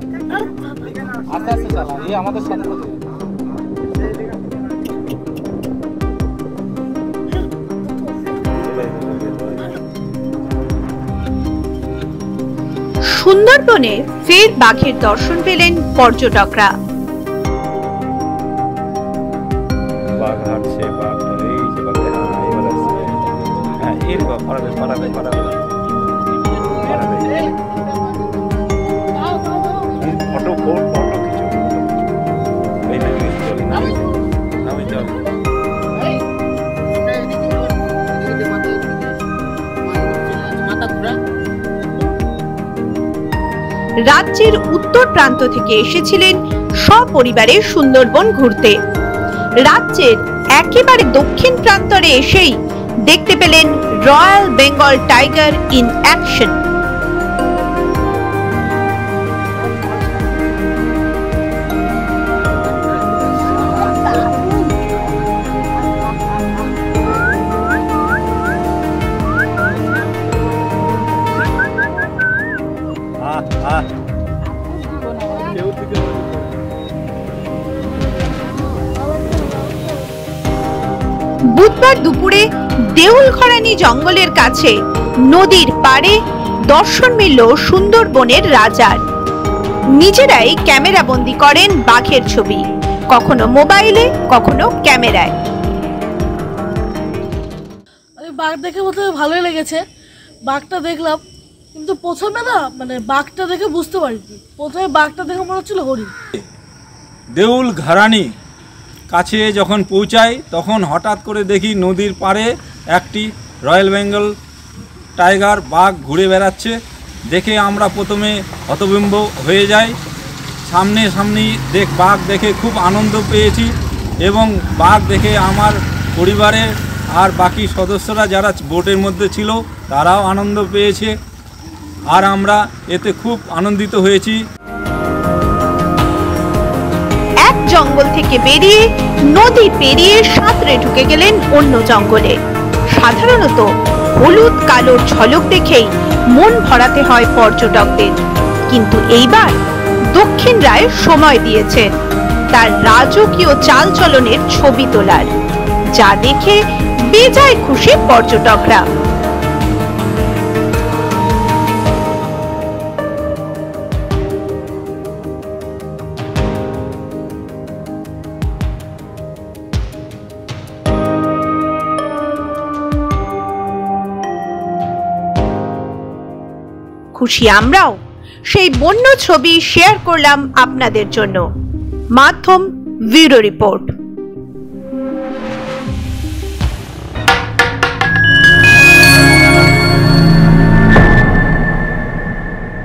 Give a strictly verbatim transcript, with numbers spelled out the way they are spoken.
আস্তে আস্তে চালান, এই আমাদের সাথে সাথে। সুন্দরবনে ফের বাঘের দর্শন পেলেন পর্যটকরা। বাঘ হাঁটছে, বাঘ এই যে বাঘ, হ্যাঁ এবার আসছে, হ্যাঁ এর বাঘ পারাবে পারাবে পারাবে ফটো ফটো ফটো কিছু এই না চল না আমি চল রাজ্যের উত্তর প্রান্ত থেকে এসেছিলেন সপরিবারে সুন্দরবন ঘুরতে। রাজ্যের একেবারে দক্ষিণ প্রান্তরে এসেই দেখতে পেলেন royal Bengal tiger in action. বুধবার দুপুরে দেউলঘরানি জঙ্গলের কাছে নদীর পাড়ে দর্শন মিলল সুন্দরবনের রাজার। নিজেরাই ক্যামেরা বন্দী করেন বাঘের ছবি, কখনো মোবাইলে কখনো ক্যামেরায়। বাঘ দেখে প্রথমে ভালোই লেগেছে, বাঘটা দেখলাম, কিন্তু প্রথমে না মানে বাঘটা দেখে বুঝতে পারিনি, প্রথমে বাঘটা দেখে মনে হচ্ছিল হরিণ। দেউলঘরানি কাছে যখন পৌঁছাই তখন হঠাৎ করে দেখি নদীর পাড়ে একটি রয়্যাল বেঙ্গল টাইগার বাঘ ঘুরে বেড়াচ্ছে। দেখে আমরা প্রথমে হতভম্ব হয়ে যাই। সামনে সামনে দেখ বাঘ দেখে খুব আনন্দ পেয়েছি এবং বাঘ দেখে আমার পরিবারের আর বাকি সদস্যরা যারা বোটের মধ্যে ছিল তারাও আনন্দ পেয়েছে, আর আমরা এতে খুব আনন্দিত হয়েছি। এক জঙ্গল থেকে বেরিয়ে নদী পেরিয়ে সাঁতরে ঢুকে গেলেন অন্য জঙ্গলে। সাধারণত হলুদ কালোর ঝলক দেখেই মন ভরাতে হয় পর্যটকদের, কিন্তু এইবার দক্ষিণ রায় সময় দিয়েছেন তার রাজকীয় চালচলনের ছবি তোলার, যা দেখে বেজায় খুশি পর্যটকরা। খুশি আমরাও, সেই বন্য ছবি শেয়ার করলাম আপনাদের জন্য। মাধ্যম ব্যুরো রিপোর্ট।